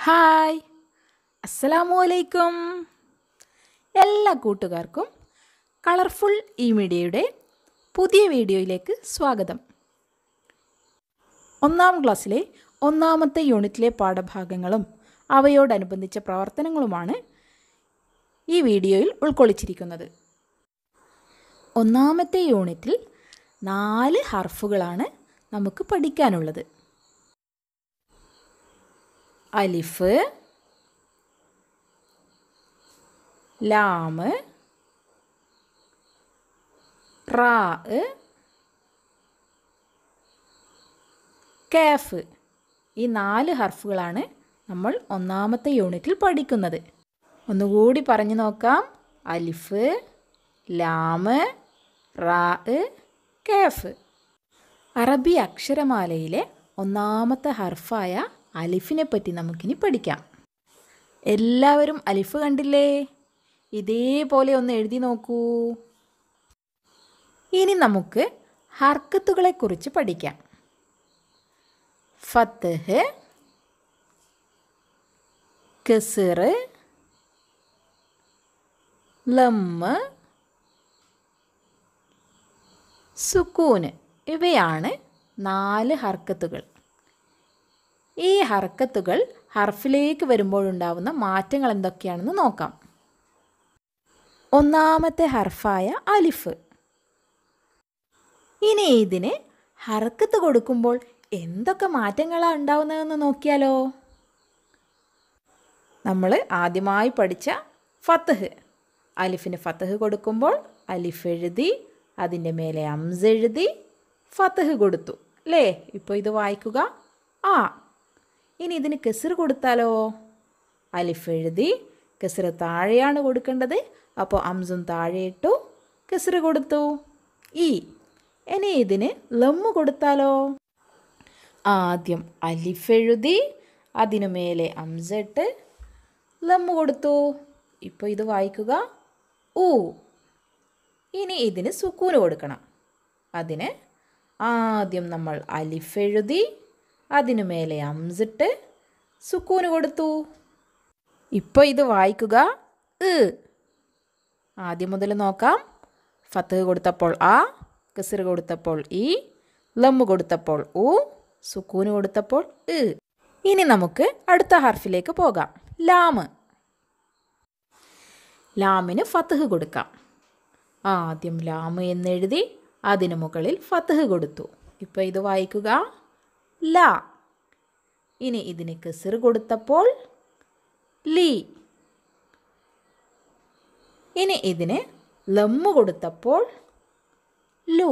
Hi, അസ്സലാമു അലൈക്കും. എല്ലാ കൂട്ടുകാർക്കും കളർഫുൾ ഈ മീഡിയയുടെ പുതിയ വീഡിയോയിലേക്ക് സ്വാഗതം. 1-ാം ക്ലാസ്സിലെ 1-ാമത്തെ യൂണിറ്റിലെ പാഠഭാഗങ്ങളും അവയോടനുബന്ധിച്ച പ്രവർത്തനങ്ങളുമാണ് ഈ വീഡിയോയിൽ ഉൾക്കൊള്ളിച്ചിരിക്കുന്നത്. 1-ാമത്തെ യൂണിറ്റിൽ 4 ഹർഫുകളാണ് നമുക്ക് പഠിക്കാനുള്ളത്. അലിഫ്, ലാം, റാ, കാഫ്. ഈ 4 ഹർഫുകളാണ് നമ്മൾ 1-ാമത്തെ യൂണിറ്റിൽ പഠിക്കുന്നത്. ഒന്നുകൂടി പറഞ്ഞു നോക്കാം. അലിഫ്, ലാം, റാ, കാഫ്. അറബി അക്ഷരമാലയിലെ 1-ാമത്തെ ഹർഫായ അലിഫിനെ പറ്റി നമുക്കിനി പഠിക്കാം. എല്ലാവരും അലിഫ് കണ്ടില്ലേ? ഇതേപോലെ ഒന്ന് എഴുതി നോക്കൂ. ഇനി നമുക്ക് ഹർക്കത്തുകളെക്കുറിച്ച് പഠിക്കാം. ഫത്ഹ്, കസ്ർ, ലമ്മ്, സുക്കൂൻ ഇവയാണ് 4 ഹർക്കത്തുകൾ. ഈ ഹർക്കത്തുകൾ ഹർഫിലേക്ക് വരുമ്പോഴുണ്ടാവുന്ന മാറ്റങ്ങൾ എന്തൊക്കെയാണെന്ന് നോക്കാം. 1-ാമത്തെ ഹർഫായ അലിഫ്. ഇനി ഇതിന് ഹർക്കത്ത് കൊടുക്കുമ്പോൾ എന്തൊക്കെ മാറ്റങ്ങളാണ് ഉണ്ടാവുന്നതെന്ന് നോക്കിയാലോ. നമ്മൾ ആദ്യമായി പഠിച്ച ഫത്ഹ്. അലിഫിന് ഫത്ഹ് കൊടുക്കുമ്പോൾ അലിഫ് എഴുതി അതിൻ്റെ മേലെ അംസ് എഴുതി ഫത്ഹ് കൊടുത്തു അല്ലേ? ഇപ്പോൾ ഇത് വായിക്കുക ആ. ഇനി ഇതിന് കസ്ർ കൊടുത്താലോ? അലിഫ് എഴുതി കസ്ർ താഴെയാണ് കൊടുക്കേണ്ടത്, അപ്പോൾ അംസും താഴെ ഇട്ടു കസ്ർ കൊടുത്തു ഈ. ഇനി ഇതിന് ലമ്മ് കൊടുത്താലോ? ആദ്യം അലിഫ് എഴുതി അതിനു മേലെ അംസ് ഇട്ട് ലമ്മ് കൊടുത്തു. ഇപ്പോൾ ഇത് വായിക്കുക ഊ. ഇനി ഇതിന് സുക്കൂന് കൊടുക്കണം. അതിന് ആദ്യം നമ്മൾ അലിഫ് എഴുതി അതിനു മേലെ അംസിട്ട് സുക്കൂന് കൊടുത്തു. ഇപ്പോൾ ഇത് വായിക്കുക ആദ്യം മുതൽ നോക്കാം. ഫത്ഹ് കൊടുത്തപ്പോൾ ആ, കസ്ർ കൊടുത്തപ്പോൾ ഈ, ലമ്മ് കൊടുത്തപ്പോൾ ഊ, സുക്കൂന് കൊടുത്തപ്പോൾ ഇനി നമുക്ക് അടുത്ത ഹർഫിലേക്ക് പോകാം. ലാം. ലാമിന് ഫത്ഹ് കൊടുക്കാം. ആദ്യം ലാം എന്നെഴുതി അതിന് മുകളിൽ ഫത്ഹ് കൊടുത്തു. ഇപ്പോൾ ഇത് വായിക്കുക ലാ. ഇനി ഇതിന് കസ്ർ കൊടുത്തപ്പോൾ ലീ. ഇനി ഇതിന് ലമ്മ് കൊടുത്തപ്പോൾ ലൂ.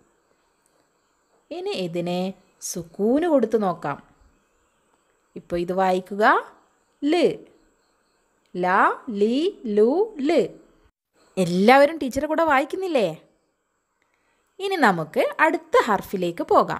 ഇനി ഇതിനെ സുക്കൂന് കൊടുത്ത് നോക്കാം. ഇപ്പോൾ ഇത് വായിക്കുക ല്. ലാ, ലീ, ലൂ, ല്. എല്ലാവരും ടീച്ചറെ കൂടെ വായിക്കുന്നില്ലേ? ഇനി നമുക്ക് അടുത്ത ഹർഫിലേക്ക് പോകാം.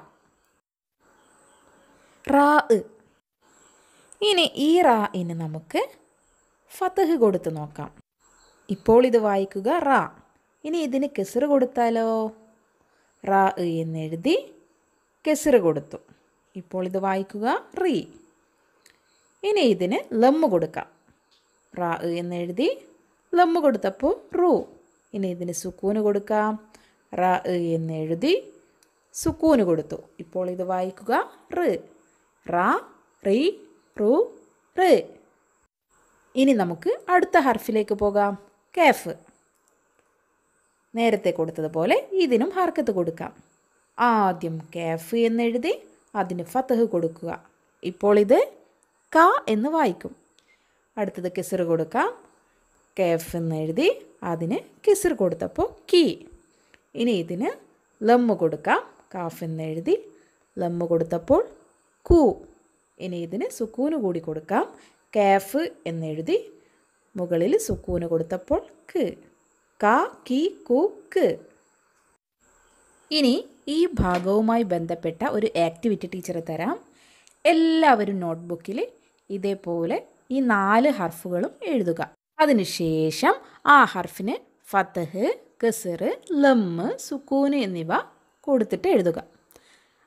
റാ. ഇനി ഈ റാഇന് നമുക്ക് ഫത്ഹ് കൊടുത്ത് നോക്കാം. ഇപ്പോൾ ഇത് വായിക്കുക റാ. ഇനി ഇതിന് കസ്ർ കൊടുത്താലോ? റാ എന്നെഴുതി കസ്ർ കൊടുത്തു. ഇപ്പോൾ ഇത് വായിക്കുക റീ. ഇനി ഇതിന് ലമ്മ് കൊടുക്കാം. റാ എന്നെഴുതി ലമ്മ് കൊടുത്തപ്പോൾ റൂ. ഇനി ഇതിന് സുക്കൂന് കൊടുക്കാം. റാ എന്നെഴുതി സുക്കൂന് കൊടുത്തു. ഇപ്പോൾ ഇത് വായിക്കുക റ്. റാ, റീ, റൂ, റ്. ഇനി നമുക്ക് അടുത്ത ഹർഫിലേക്ക് പോകാം. കാഫ്. നേരത്തെ കൊടുത്തതുപോലെ ഇതിനും ഹർക്കത്ത് കൊടുക്കാം. ആദ്യം കാഫ് എന്നെഴുതി അതിന് ഫത്ഹ് കൊടുക്കുക. ഇപ്പോൾ ഇത് ക എന്ന് വായിക്കും. അടുത്തത് കസ്ർ കൊടുക്കാം. കാഫ് എന്നെഴുതി അതിന് കസ്ർ കൊടുത്തപ്പോൾ കീ. ഇനി ഇതിന് ലമ്മ് കൊടുക്കാം. കാഫ് എന്നെഴുതി ലമ്മ് കൊടുത്തപ്പോൾ കൂ. ഇനി ഇതിന് സുക്കൂന് കൂടി കൊടുക്കാം. കാഫ് എന്നെഴുതി മുകളിൽ സുക്കൂന് കൊടുത്തപ്പോൾ ക്ക്. ക, കി, കു, ക്ക്. ഇനി ഈ ഭാഗവുമായി ബന്ധപ്പെട്ട ഒരു ആക്ടിവിറ്റി ടീച്ചർ തരാം. എല്ലാവരും നോട്ട്ബുക്കിൽ ഇതേപോലെ ഈ 4 ഹർഫുകളും എഴുതുക. അതിനുശേഷം ആ ഹർഫിന് ഫത്ഹ്, കസ്ർ, ലമ്മ്, സുക്കൂന് എന്നിവ കൊടുത്തിട്ട് എഴുതുക.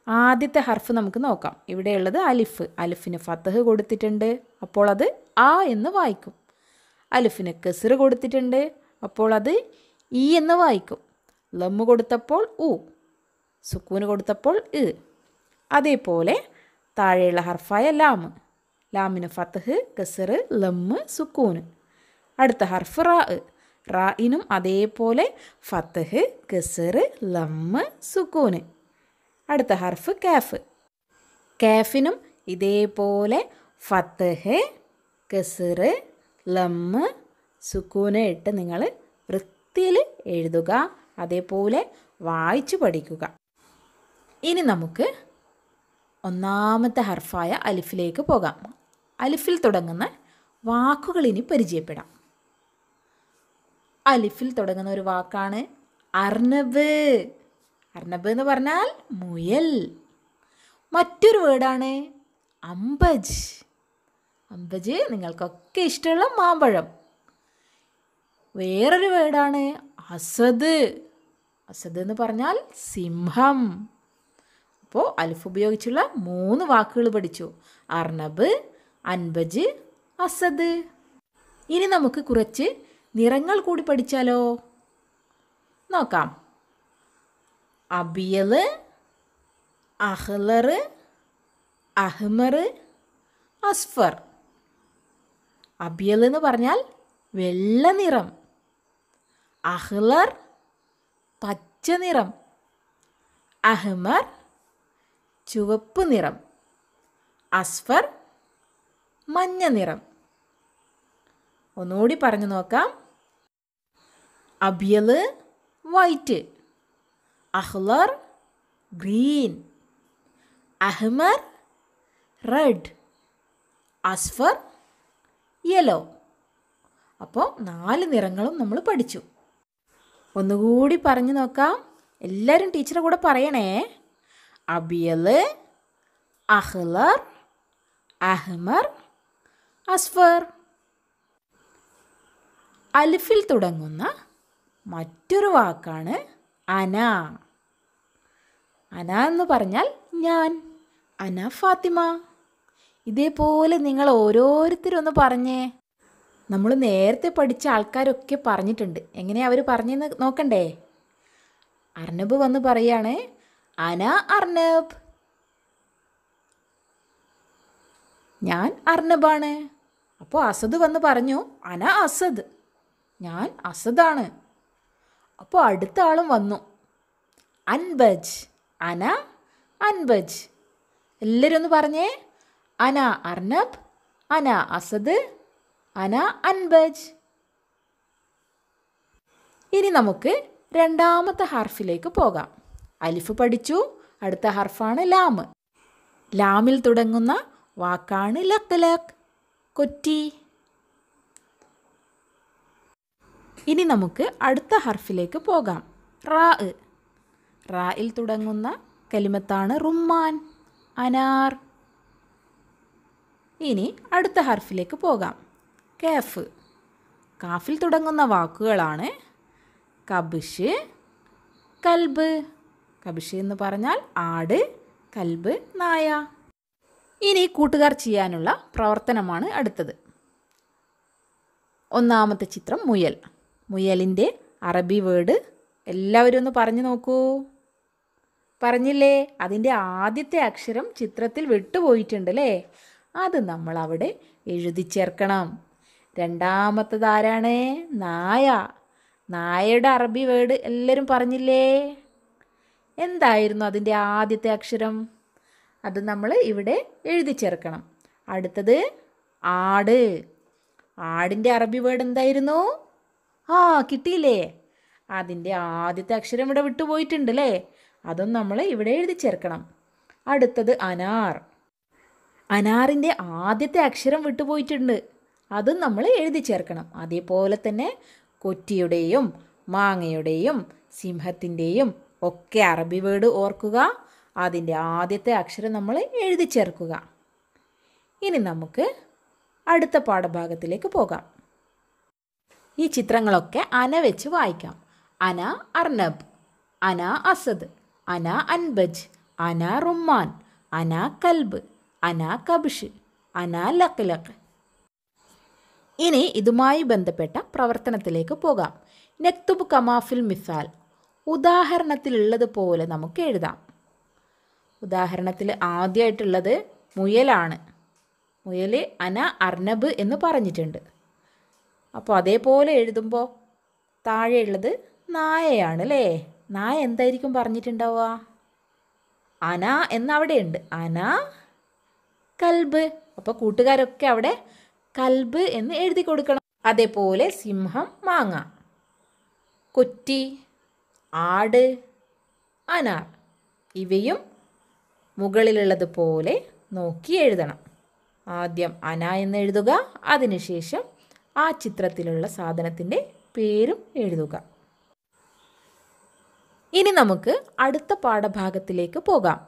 ആദ്യത്തെ ഹർഫ് നമുക്ക് നോക്കാം. ഇവിടെയുള്ളത് അലിഫ്. അലിഫിന് ഫത്തഹ് കൊടുത്തിട്ടുണ്ട്, അപ്പോൾ അത് ആ എന്ന് വായിക്കും. അലിഫിന് കസ്റ് കൊടുത്തിട്ടുണ്ട്, അപ്പോൾ അത് ഈ എന്ന് വായിക്കും. ലമ്മ് കൊടുത്തപ്പോൾ ഉ, സുക്കൂന് കൊടുത്തപ്പോൾ ഇ. അതേപോലെ താഴെയുള്ള ഹർഫായ ലാമ്. ലാമിന് ഫത്തഹ്, കസ്റ്, ലമ്മ്, സുക്കൂന്. അടുത്ത ഹർഫ് റാ. റായിനും അതേപോലെ ഫത്തഹ്, കസ്റ്, ലമ്മ്, സുക്കൂന്. അടുത്ത ഹർഫ് കാഫ്. കാഫിനും ഇതേപോലെ ഫത്തഹ്, കസ്റ്, ലമ്മ്, സുക്കൂന് ഇട്ട് നിങ്ങൾ വൃത്തിയിൽ എഴുതുക, അതേപോലെ വായിച്ചു പഠിക്കുക. ഇനി നമുക്ക് ഒന്നാമത്തെ ഹർഫായ അലിഫിലേക്ക് പോകാം. അലിഫിൽ തുടങ്ങുന്ന വാക്കുകൾ ഇനി പരിചയപ്പെടാം. അലിഫിൽ തുടങ്ങുന്ന ഒരു വാക്കാണ് അർനബ്. അർനബ് എന്ന് പറഞ്ഞാൽ മുയൽ. മറ്റൊരു വേർഡാണ് അംബജ്. അംബജ് നിങ്ങൾക്കൊക്കെ ഇഷ്ടമുള്ള മാമ്പഴം. വേറൊരു വേർഡാണ് അസദ്. അസദ് എന്ന് പറഞ്ഞാൽ സിംഹം. അപ്പോൾ അലിഫ് ഉപയോഗിച്ചുള്ള 3 വാക്കുകൾ പഠിച്ചു. അർനബ്, അൻബജ്, അസദ്. ഇനി നമുക്ക് കുറച്ച് നിറങ്ങൾ കൂടി പഠിച്ചാലോ? നോക്കാം. അബിയല്, അഹ്ലർ, അഹ്മർ, അസ്ഫർ. അബിയൽ എന്ന് പറഞ്ഞാൽ വെള്ള നിറം, അഹ്ലർ പച്ച നിറം, അഹ്മർ ചുവപ്പ് നിറം, അസ്ഫർ മഞ്ഞ നിറം. ഒന്നുകൂടി പറഞ്ഞു നോക്കാം. അബിയൽ വൈറ്റ്, അഹ്ലർ ഗ്രീൻ, അഹ്മർ റെഡ്, അസ്ഫർ യെല്ലോ. അപ്പോൾ 4 നിറങ്ങളും നമ്മൾ പഠിച്ചു. ഒന്നുകൂടി പറഞ്ഞു നോക്കാം. എല്ലാവരും ടീച്ചറെ കൂടെ പറയണേ. അബിയൽ, അഹ്ലർ, അഹ്മർ, അസ്ഫർ. അലിഫിൽ തുടങ്ങുന്ന മറ്റൊരു വാക്കാണ് അന. അന എന്ന് പറഞ്ഞാൽ ഞാൻ. അന ഫാത്തിമ. ഇതേപോലെ നിങ്ങൾ ഓരോരുത്തരും ഒന്ന് പറഞ്ഞേ. നമ്മൾ നേരത്തെ പഠിച്ച ആൾക്കാരൊക്കെ പറഞ്ഞിട്ടുണ്ട്. എങ്ങനെയാണ് അവർ പറഞ്ഞെന്ന് നോക്കണ്ടേ? അർനബ് വന്ന് പറയാണ് അന അർനബ്. ഞാൻ അർനബാണ്. അപ്പോൾ അസദ് വന്ന് പറഞ്ഞു അന അസദ്. ഞാൻ അസദാണ്. അപ്പോൾ അടുത്ത ആളും വന്നു അൻബജ്. അന അൻബജ്. എല്ലാവരും ഒന്ന് പറഞ്ഞേ. അന അർനബ്, അന അസദ്, അന അൻബജ്. ഇനി നമുക്ക് രണ്ടാമത്തെ ഹർഫിലേക്ക് പോകാം. അലിഫ് പഠിച്ചു. അടുത്ത ഹർഫാണ് ലാം. ലാമിൽ തുടങ്ങുന്ന വാക്കാണ് ലഖ്ലഖ്, കൊറ്റി. ഇനി നമുക്ക് അടുത്ത ഹർഫിലേക്ക് പോകാം. റാ. റായിൽ തുടങ്ങുന്ന കലിമത്താണ് റുമ്മാൻ, അനാർ. ഇനി അടുത്ത ഹർഫിലേക്ക് പോകാം. കാഫ്. കാഫിൽ തുടങ്ങുന്ന വാക്കുകളാണ് കബ്ഷ്, കൽബ്. കബ്ഷ് എന്ന് പറഞ്ഞാൽ ആട്, കൽബ് നായ. ഇനി കൂട്ടുകാർ ചെയ്യാനുള്ള പ്രവർത്തനമാണ് അടുത്തത്. ഒന്നാമത്തെ ചിത്രം മുയൽ. മുയലിൻ്റെ അറബി വേർഡ് എല്ലാവരും ഒന്ന് പറഞ്ഞു നോക്കൂ. പറഞ്ഞില്ലേ? അതിൻ്റെ ആദ്യത്തെ അക്ഷരം ചിത്രത്തിൽ വിട്ടുപോയിട്ടുണ്ട് അല്ലേ? അത് നമ്മൾ അവിടെ എഴുതി ചേർക്കണം. രണ്ടാമത്തത് ആരാണ്? നായ. നായയുടെ അറബി വേർഡ് എല്ലാവരും പറഞ്ഞില്ലേ? എന്തായിരുന്നു അതിൻ്റെ ആദ്യത്തെ അക്ഷരം? അത് നമ്മൾ ഇവിടെ എഴുതി ചേർക്കണം. അടുത്തത് ആട്. ആടിൻ്റെ അറബി വേർഡ് എന്തായിരുന്നു? കിട്ടിയില്ലേ? അതിൻ്റെ ആദ്യത്തെ അക്ഷരം ഇവിടെ വിട്ടുപോയിട്ടുണ്ട് അല്ലേ? അതും നമ്മൾ ഇവിടെ എഴുതി ചേർക്കണം. അടുത്തത് അനാർ. അനാറിൻ്റെ ആദ്യത്തെ അക്ഷരം വിട്ടുപോയിട്ടുണ്ട്. അതും നമ്മൾ എഴുതി ചേർക്കണം. അതേപോലെ തന്നെ കൊറ്റിയുടെയും മാങ്ങയുടെയും സിംഹത്തിൻ്റെയും ഒക്കെ അറബി വേർഡ് ഓർക്കുക. അതിൻ്റെ ആദ്യത്തെ അക്ഷരം നമ്മൾ എഴുതി ചേർക്കുക. ഇനി നമുക്ക് അടുത്ത പാഠഭാഗത്തിലേക്ക് പോകാം. ഈ ചിത്രങ്ങളൊക്കെ അന വെച്ച് വായിക്കാം. അന അർനബ്, അന അസദ്, അന അൻബജ്, അന റുമ്മാൻ, അന കൽബ്, അന കബ്ഷ്, അന ലഖ് ലഖ്. ഇനി ഇതുമായി ബന്ധപ്പെട്ട പ്രവർത്തനത്തിലേക്ക് പോകാം. നക്തുബ് കമാഫിൽ മിസാൽ. ഉദാഹരണത്തിലുള്ളതുപോലെ നമുക്ക് എഴുതാം. ഉദാഹരണത്തിൽ ആദ്യമായിട്ടുള്ളത് മുയലാണ്. മുയൽ അന അർണബ് എന്ന് പറഞ്ഞിട്ടുണ്ട്. അപ്പോൾ അതേപോലെ എഴുതുമ്പോൾ താഴെയുള്ളത് നായയാണ് അല്ലേ? നായ എന്തായിരിക്കും പറഞ്ഞിട്ടുണ്ടാവുക? അന എന്നവിടെയുണ്ട്. അന കൽബ്. അപ്പോൾ കൂട്ടുകാരൊക്കെ അവിടെ കൽബ് എന്ന് എഴുതി കൊടുക്കണം. അതേപോലെ സിംഹം മാങ്ങ, കൊറ്റി ആട്, അനാർ ഇവയും മുകളിലുള്ളതുപോലെ നോക്കി എഴുതണം. ആദ്യം അന എന്ന് എഴുതുക, അതിനുശേഷം ആ ചിത്രത്തിലുള്ള സാധനത്തിൻ്റെ പേരും എഴുതുക. ഇനി നമുക്ക് അടുത്ത പാഠഭാഗത്തിലേക്ക് പോകാം.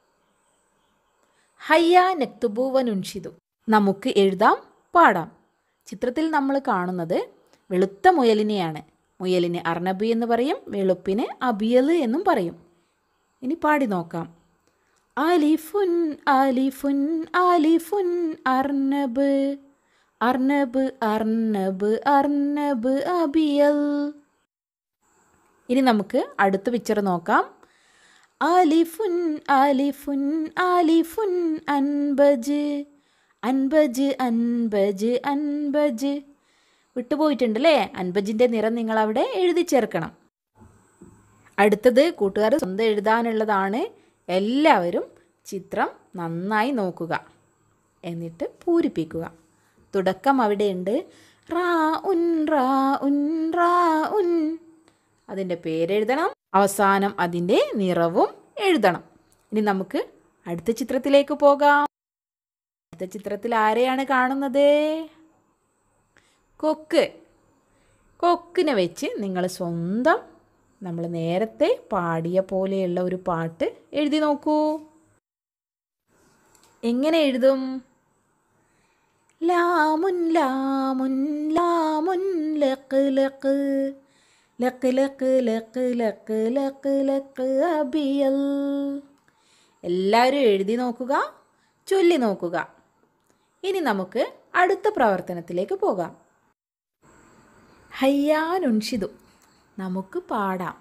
ഹയ്യ നക്തുബു വനുൻഷിദു. നമുക്ക് എഴുതാം, പാടാം. ചിത്രത്തിൽ നമ്മൾ കാണുന്നത് വെളുത്ത മുയലിനെയാണ്. മുയലിന് അർണബ് എന്ന് പറയും, വെളുപ്പിന് അബിയൽ എന്നും പറയും. ഇനി പാടി നോക്കാം. അലിഫുൻ അലിഫുൻ അലിഫുൻ അർണബ്, അർണബ് അർണബ് അർണബ് അബിയൽ. ഇനി നമുക്ക് അടുത്ത പിക്ചർ നോക്കാം. അലിഫുൻ അലിഫുൻ അലിഫുൻ അൻബജ്, അൻബജ് അൻബജ് അൻബജ്. വിട്ടുപോയിട്ടുണ്ടല്ലേ? അൻബജിൻ്റെ നിറം നിങ്ങളവിടെ എഴുതി ചേർക്കണം. അടുത്തത് കൂട്ടുകാർ സ്വന്തം എഴുതാനുള്ളതാണ്. എല്ലാവരും ചിത്രം നന്നായി നോക്കുക, എന്നിട്ട് പൂരിപ്പിക്കുക. തുടക്കം അവിടെയുണ്ട്. റാ ഉൻ റാ ഉൻ റാ ഉൻ. അതിൻ്റെ പേരെഴുതണം. അവസാനം അതിൻ്റെ നിറവും എഴുതണം. ഇനി നമുക്ക് അടുത്ത ചിത്രത്തിലേക്ക് പോകാം. അടുത്ത ചിത്രത്തിൽ ആരെയാണ് കാണുന്നത്? കൊക്ക്. കൊക്കിനെ വെച്ച് നിങ്ങൾ സ്വന്തം നമ്മൾ നേരത്തെ പാടിയ പോലെയുള്ള ഒരു പാട്ട് എഴുതി നോക്കൂ. എങ്ങനെ എഴുതും? ലാമുൻ ലാമുൻ ലാമുൻ ലഖ് ലഖ്, ലഖ് ലഖ് ലഖ് ലഖ് ലഖ് ലഖ് അബിയൽ. എല്ലാവരും എഴുതി നോക്കുക, ചൊല്ലി നോക്കുക. ഇനി നമുക്ക് അടുത്ത പ്രവർത്തനത്തിലേക്ക് പോകാം. ഹയ്യാനുൻഷിദു. നമുക്ക് പാടാം.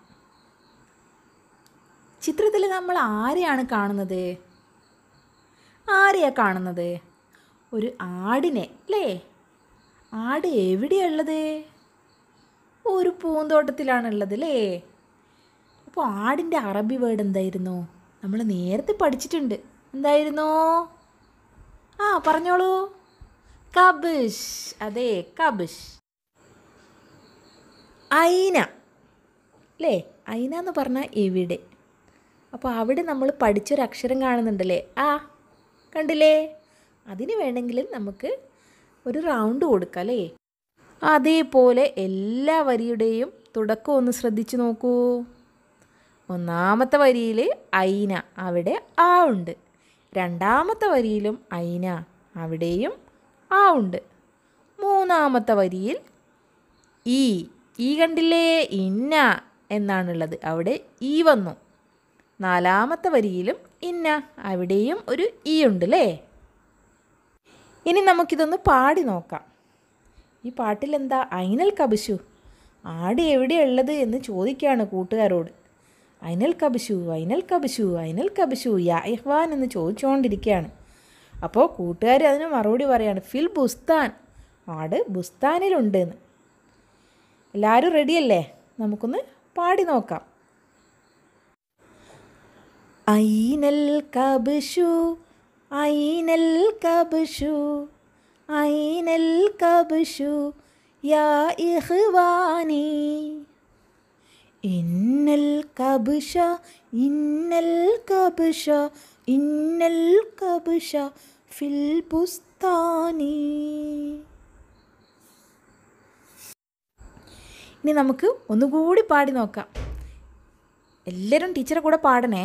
ചിത്രത്തിൽ നമ്മൾ ആരെയാണ് കാണുന്നത്? ആരെയാണ് കാണുന്നത്? ഒരു ആടിനെ അല്ലേ? ആട് എവിടെയുള്ളത്? ഒരു പൂന്തോട്ടത്തിലാണുള്ളത് അല്ലേ? അപ്പോൾ ആടിൻ്റെ അറബി വേർഡ് എന്തായിരുന്നു? നമ്മൾ നേരത്തെ പഠിച്ചിട്ടുണ്ട്. എന്തായിരുന്നു? പറഞ്ഞോളൂ. കബ്ഷ്. അതെ, കബ്ഷ്. ഐന അല്ലേ? ഐന എന്ന് പറഞ്ഞാൽ എവിടെ. അപ്പോൾ അവിടെ നമ്മൾ പഠിച്ചൊരു അക്ഷരം കാണുന്നുണ്ടല്ലേ? കണ്ടില്ലേ? അതിന് വേണമെങ്കിൽ നമുക്ക് ഒരു റൗണ്ട് കൊടുക്കാം അല്ലേ? അതേപോലെ എല്ലാ വരിയുടെയും തുടക്കം ഒന്ന് ശ്രദ്ധിച്ചു നോക്കൂ. ഒന്നാമത്തെ വരിയിൽ ഐന, അവിടെ ആ ഉണ്ട്. രണ്ടാമത്തെ വരിയിലും ഐന, അവിടെയും ആ ഉണ്ട്. മൂന്നാമത്തെ വരിയിൽ ഈ കണ്ടില്ലേ? ഇന്ന എന്നാണുള്ളത്, അവിടെ ഈ വന്നു. നാലാമത്തെ വരിയിലും ഇന്ന, അവിടെയും ഒരു ഈ ഉണ്ട് അല്ലേ? ഇനി നമുക്കിതൊന്ന് പാടി നോക്കാം. ഈ പാട്ടിൽ എന്താ? ഐനൽ കബിഷു. ആട് എവിടെയുള്ളത് എന്ന് ചോദിക്കുകയാണ് കൂട്ടുകാരോട്. ഐനൽ കബിഷു ഐനൽ കബിഷു ഐനൽ കബിഷു യാ ഇഹ്വാൻ എന്ന് ചോദിച്ചുകൊണ്ടിരിക്കുകയാണ്. അപ്പോൾ കൂട്ടുകാർ അതിന് മറുപടി പറയാണ്, ഫിൽ ബുസ്താൻ. ആട് ബുസ്താനിലുണ്ട് എന്ന്. എല്ലാവരും റെഡിയല്ലേ? നമുക്കൊന്ന് പാടി നോക്കാം. ഐനൽ കബ്ഷു ഐനൽ കബ്ഷു ഐനൽ കബ്ഷു യാ ഇഖ്വാനി ഇന്നൽ കബ്ഷ ഇന്നൽ കബ്ഷ ഇന്നൽ കബ്ഷ ഫിൽ ബുസ്താനി. ഇനി നമുക്ക് ഒന്നുകൂടി പാടി നോക്കാം. എല്ലാവരും ടീച്ചറെ കൂടെ പാടണേ.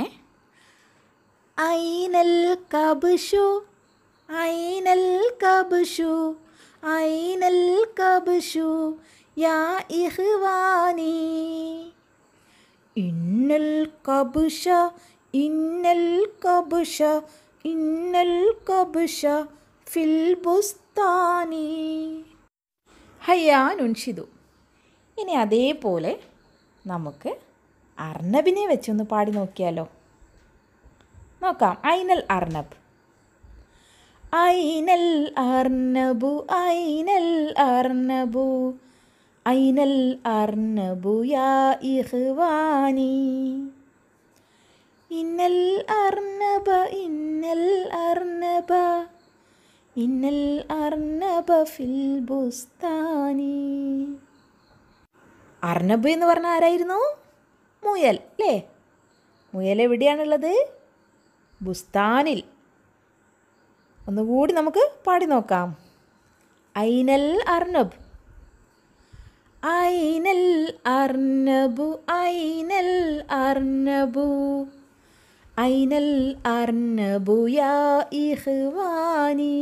ഐനൽ കബ്ഷു ഐനൽ കബ്ഷു ഐനൽ കബ്ഷു യാ ഇഖ്വാനി ഇന്നൽ കബ്ഷ ഇന്നൽ കബ്ശ ഇന്നൽ കബ്ശ ഫിൽ ബുസ്താനി. ഹയ്യാ നുൻഷിദു. ഇനി അതേപോലെ നമുക്ക് അർണബിനെ വെച്ചൊന്ന് പാടി നോക്കിയാലോ. നോക്കാം. ഐനൽ അർണബ്. ഐനൽ അർണബു ഐനൽ അർണബു ഐനൽ അർണബു യാ ഇഖ്വാനി. ഇന്നൽ അർണബ ഇന്നൽ അർണബ ഇന്നൽ അർണബ ഫിൽ ബുസ്താനി. അർണബ് എന്ന് പറഞ്ഞാൽ ആരായിരുന്നു? മുയൽ അല്ലേ? മുയൽ എവിടെയാണുള്ളത്? ബുസ്താനിൽ. ഒന്നുകൂടി നമുക്ക് പാടി നോക്കാം. ഐനൽ അർണബ് ഐനൽ അർണബു ഐനൽ അർണബു ഐനൽ അർണബു യാ ഇഖ്വാനി.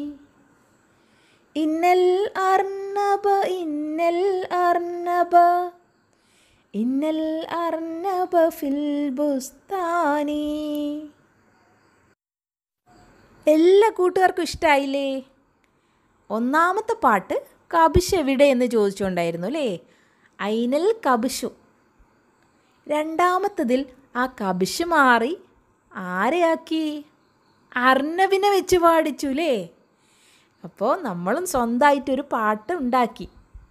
ഇന്നൽ അർണബ ഇന്നൽ അർണബ ഇന്നൽ അർണബ ഫിൽ ബുസ്താനി. എല്ലാ കൂട്ടുകാർക്കും ഇഷ്ടമായില്ലേ? ഒന്നാമത്തെ പാട്ട് കബിഷ് എവിടെ എന്ന് ചോദിച്ചുകൊണ്ടായിരുന്നു അല്ലേ? ഐനൽ കബിഷു. രണ്ടാമത്തതിൽ ആ കബിഷ് മാറി ആരെയാക്കി? അർണബിനെ വെച്ച് പാടിച്ചു അല്ലേ? അപ്പോൾ നമ്മളും സ്വന്തമായിട്ടൊരു പാട്ട് ഉണ്ടാക്കി.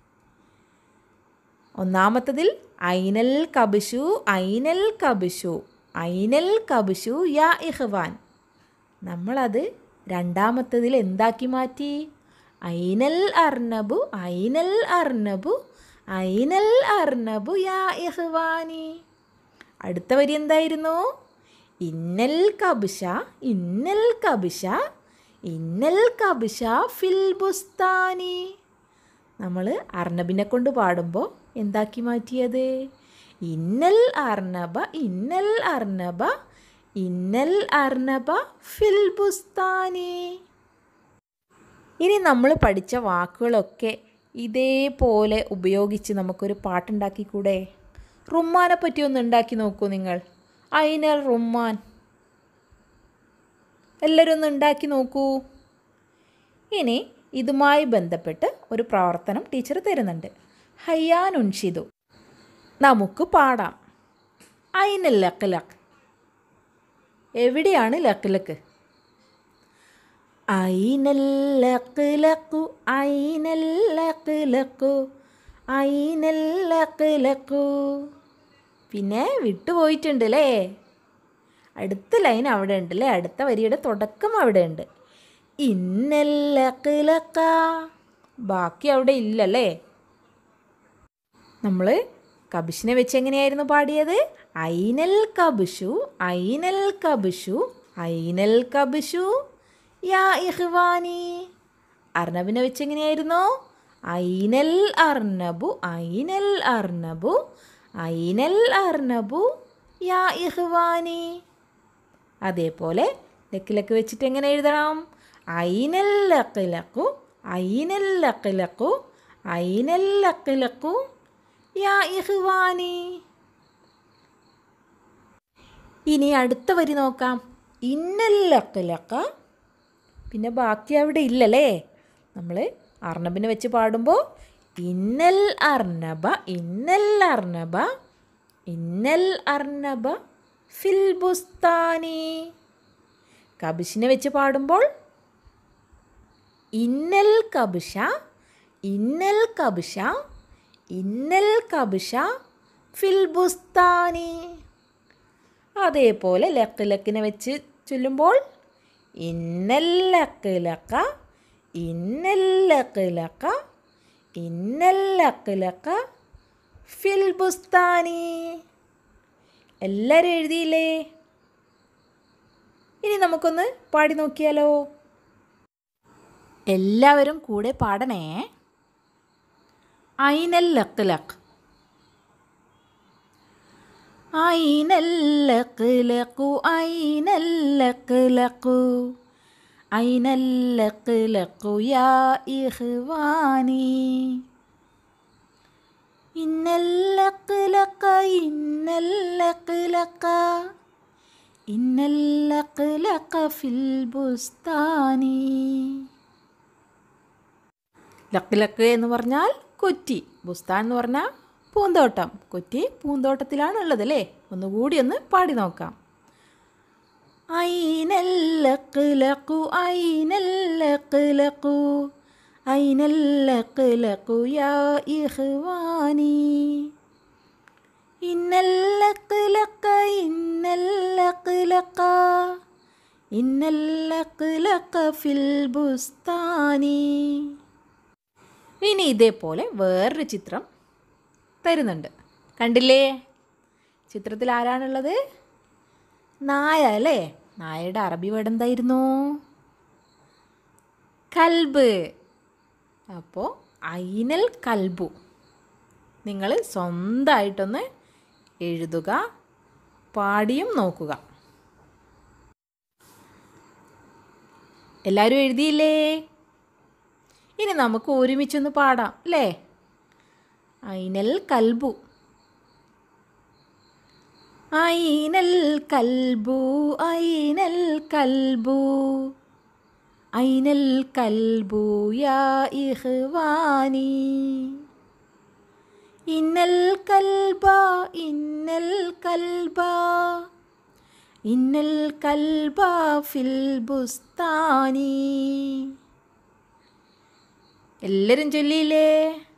ഒന്നാമത്തതിൽ ഐനൽ കബിഷു ഐനൽ കബിഷു ഐനൽ കബിഷു യാ ഇഖ്വാൻ. നമ്മളത് രണ്ടാമത്തതിൽ എന്താക്കി മാറ്റി? ഐനൽ അർണബു ഐനൽ അർണബു ഐനൽ അർണബു യാ ഇഖ്വാനി. അടുത്ത വരി എന്തായിരുന്നു? ഇന്നൽ കബ്ശ ഇന്നൽ കബ്ശ ഇന്നൽ കബ്ശ ഫിൽ ബുസ്താനി. നമ്മൾ അർണബിനെ കൊണ്ട് പാടുമ്പോൾ എന്താക്കി മാറ്റിയത്? ഇന്നൽ അർണബ ഇന്നൽ അർണബ ഇന്നൽ അർണബ ഫിൽ ബുസ്താനി. ഇനി നമ്മൾ പഠിച്ച വാക്കുകളൊക്കെ ഇതേപോലെ ഉപയോഗിച്ച് നമുക്കൊരു പാട്ടുണ്ടാക്കിക്കൂടെ? റുമ്മാനെ പറ്റി ഒന്ന് ഉണ്ടാക്കി നോക്കൂ നിങ്ങൾ. ഐനൽ റുമ്മാൻ. എല്ലാവരും ഒന്ന് ഉണ്ടാക്കി നോക്കൂ. ഇനി ഇതുമായി ബന്ധപ്പെട്ട് ഒരു പ്രവർത്തനം ടീച്ചർ തരുന്നുണ്ട്. ഹയ്യാ നുൻഷിദു. നമുക്ക് പാടാം. ഐനൽ ലഖ്ലഖ്. എവിടെയാണ് ലഖ്ലഖ്? ഐനൽ ലഖ്ലഖു ഐനൽ ലഖ്ലഖു ഐനൽ ലഖ്ലഖു. പിന്നെ വിട്ടുപോയിട്ടുണ്ട് അല്ലേ? അടുത്ത ലൈൻ അവിടെ ഉണ്ട് അല്ലേ? അടുത്ത വരിയുടെ തുടക്കം അവിടെ ഉണ്ട്. ഇന്നൽ ലഖ്ലഖ. ബാക്കി അവിടെ ഇല്ലല്ലേ? നമ്മൾ കബിഷിനെ വെച്ച് എങ്ങനെയായിരുന്നു പാടിയത്? ഐനൽ കബ്ശു ഐനൽ കബ്ശു ഐനൽ കബ്ശു യാ ഇഖ്വാനി. അർണബിനെ വെച്ച് എങ്ങനെയായിരുന്നു? ഐനൽ അർണബു ഐനൽ അർണബു ഐനൽ അർണബു യാ ഇഖ്വാനി. അതേപോലെ ലഖ്ലഖ് വെച്ചിട്ട് എങ്ങനെ എഴുതണം? ഐനൽ ലഖ്ലഖു ഐനൽ ലഖ്ലഖു ഐനൽ ലഖ്ലഖു യാ ഇഖ്വാനി. ഇനി അടുത്ത വരി നോക്കാം. ഇന്നൽ ലഖ്ലഖ. പിന്നെ ബാക്കി അവിടെ ഇല്ലല്ലേ? നമ്മൾ അർണബിനെ വെച്ച് പാടുമ്പോൾ ഇന്നൽ അർണബ ഇന്നൽ അർണബ ഇന്നൽ അർണബ ഫിൽ ബുസ്താനി. കബിഷിനെ വെച്ച് പാടുമ്പോൾ ഇന്നൽ കബ്ശ ഇന്നൽ കബ്ശ ഇന്നൽ കബ്ശ ഫിൽ ബുസ്താനി. അതേപോലെ ലഖ്ലഖിനെ വെച്ച് ചൊല്ലുമ്പോൾ ഇന്നൽ ലഖ്ലഖ ഇന്നൽ ലഖ്ലഖ ഇന്നൽ ലഖ്ലഖ ഫിൽ ബുസ്താനി. എല്ലാവരും എഴുതിയില്ലേ? ഇനി നമുക്കൊന്ന് പാടി നോക്കിയാലോ? എല്ലാവരും കൂടെ പാടണേ. ഐനൽ ലഖ്ലഖ് ഐനൽ ലഖ്ലഖു ഐനൽ ലഖ്ലഖു ഐനൽ ലഖ്ലഖു യാ ഇഖ്വാനി. ഇന്നൽ ലഖ്ലഖ ഇന്നൽ ലഖ്ലഖ ഇന്നൽ ലഖ്ലഖ ഫിൽ ബുസ്താനി. ലഖ്ലഖ് എന്ന് പറഞ്ഞാൽ കുറ്റി, ബുസ്താൻ എന്ന് പറഞ്ഞാൽ പൂന്തോട്ടം. കുറ്റി പൂന്തോട്ടത്തിലാണ് ഉള്ളത് അല്ലേ? ഒന്നുകൂടി ഒന്ന് പാടി നോക്കാം. ഐനൽ ലഖ്ലഖു ഐനൽ ലഖ്ലഖു ഐനൽ ലഖ്ലഖു യാ ഇഖ്വാനി. ഇന്നൽ ലഖ്ലഖ ഇന്നൽ ലഖ്ലഖ ഇന്നൽ ലഖ്ലഖ ഫിൽ ബുസ്താനി. ഇനി ഇതേപോലെ വേറൊരു ചിത്രം തരുന്നുണ്ട്. കണ്ടില്ലേ? ചിത്രത്തിൽ ആരാണുള്ളത്? നായ അല്ലേ? നായയുടെ അറബി വേർഡ് എന്തായിരുന്നു? കൽബ്. അപ്പോൾ ഐനൽ കൽബു നിങ്ങൾ സ്വന്തമായിട്ടൊന്ന് എഴുതുക, പാടിയും നോക്കുക. എല്ലാവരും എഴുതിയില്ലേ? ഇനി നമുക്ക് ഒരുമിച്ചൊന്ന് പാടാം അല്ലേ? ഐനൽ കൽബു ഐനൽ കൽബു ഐനൽ കൽബു ഐനൽ കൽബു യാ ഇഖ്വാനി. ഇന്നൽ കൽബ ഇന്നൽ കൽബ ഇന്നൽ കൽബ ഫിൽ ബുസ്താനി. എല്ലാവരും ചൊല്ലിയില്ലേ?